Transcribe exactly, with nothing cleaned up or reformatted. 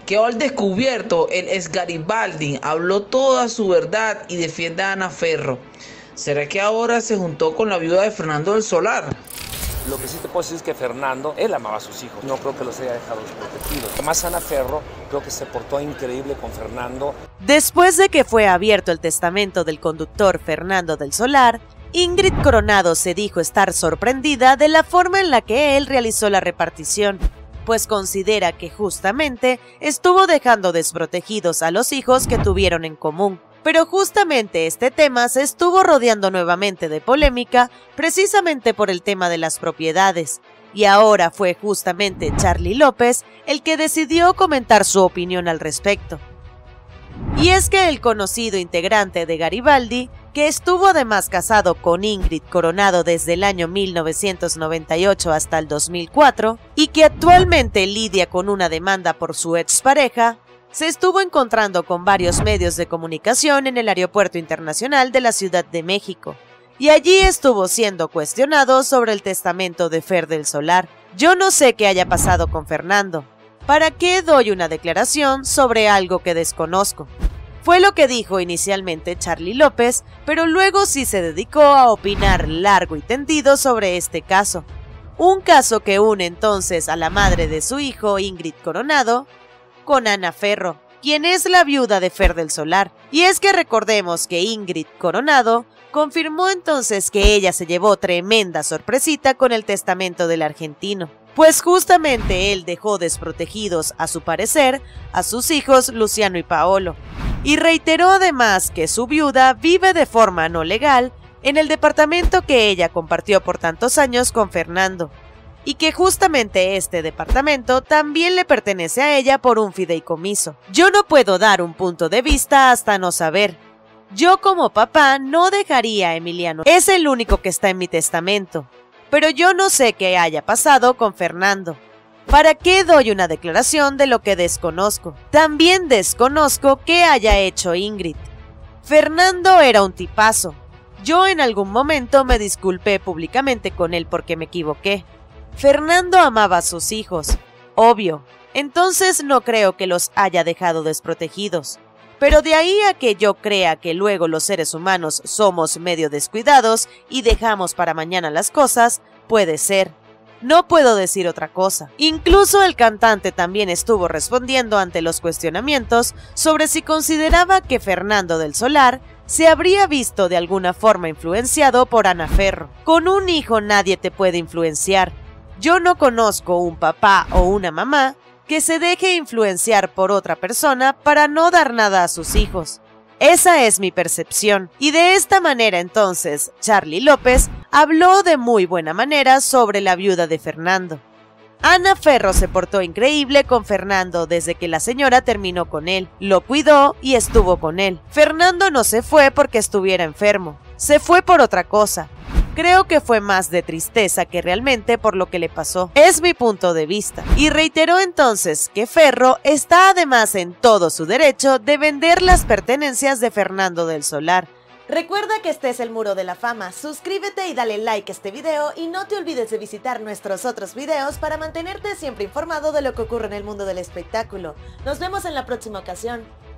Quedó al descubierto el ex Garibaldi, habló toda su verdad y defiende a Ana Ferro. ¿Será que ahora se juntó con la viuda de Fernando del Solar? Lo que sí te puedo decir es que Fernando, él amaba a sus hijos, no creo que los haya dejado desprotegidos. Además, Ana Ferro creo que se portó increíble con Fernando. Después de que fue abierto el testamento del conductor Fernando del Solar, Ingrid Coronado se dijo estar sorprendida de la forma en la que él realizó la repartición, pues considera que justamente estuvo dejando desprotegidos a los hijos que tuvieron en común. Pero justamente este tema se estuvo rodeando nuevamente de polémica precisamente por el tema de las propiedades, y ahora fue justamente Charly López el que decidió comentar su opinión al respecto. Y es que el conocido integrante de Garibaldi, que estuvo además casado con Ingrid Coronado desde el año mil novecientos noventa y ocho hasta el dos mil cuatro, y que actualmente lidia con una demanda por su expareja, se estuvo encontrando con varios medios de comunicación en el Aeropuerto Internacional de la Ciudad de México, y allí estuvo siendo cuestionado sobre el testamento de Fer del Solar. Yo no sé qué haya pasado con Fernando. ¿Para qué doy una declaración sobre algo que desconozco? Fue lo que dijo inicialmente Charly López, pero luego sí se dedicó a opinar largo y tendido sobre este caso. Un caso que une entonces a la madre de su hijo, Ingrid Coronado, con Ana Ferro, quien es la viuda de Fer del Solar. Y es que recordemos que Ingrid Coronado confirmó entonces que ella se llevó tremenda sorpresita con el testamento del argentino, pues justamente él dejó desprotegidos, a su parecer, a sus hijos Luciano y Paolo, y reiteró además que su viuda vive de forma no legal en el departamento que ella compartió por tantos años con Fernando, y que justamente este departamento también le pertenece a ella por un fideicomiso. Yo no puedo dar un punto de vista hasta no saber. Yo como papá no dejaría a Emiliano, es el único que está en mi testamento, pero yo no sé qué haya pasado con Fernando. ¿Para qué doy una declaración de lo que desconozco? También desconozco qué haya hecho Ingrid. Fernando era un tipazo. Yo en algún momento me disculpé públicamente con él porque me equivoqué. Fernando amaba a sus hijos, obvio, entonces no creo que los haya dejado desprotegidos. Pero de ahí a que yo crea que luego los seres humanos somos medio descuidados y dejamos para mañana las cosas, puede ser. No puedo decir otra cosa. Incluso el cantante también estuvo respondiendo ante los cuestionamientos sobre si consideraba que Fernando del Solar se habría visto de alguna forma influenciado por Ana Ferro. Con un hijo nadie te puede influenciar. Yo no conozco un papá o una mamá que se deje influenciar por otra persona para no dar nada a sus hijos. Esa es mi percepción. Y de esta manera entonces, Charly López habló de muy buena manera sobre la viuda de Fernando. Ana Ferro se portó increíble con Fernando desde que la señora terminó con él, lo cuidó y estuvo con él. Fernando no se fue porque estuviera enfermo, se fue por otra cosa. Creo que fue más de tristeza que realmente por lo que le pasó. Es mi punto de vista. Y reiteró entonces que Ferro está además en todo su derecho de vender las pertenencias de Fernando del Solar. Recuerda que este es el Muro de la Fama, suscríbete y dale like a este video y no te olvides de visitar nuestros otros videos para mantenerte siempre informado de lo que ocurre en el mundo del espectáculo. Nos vemos en la próxima ocasión.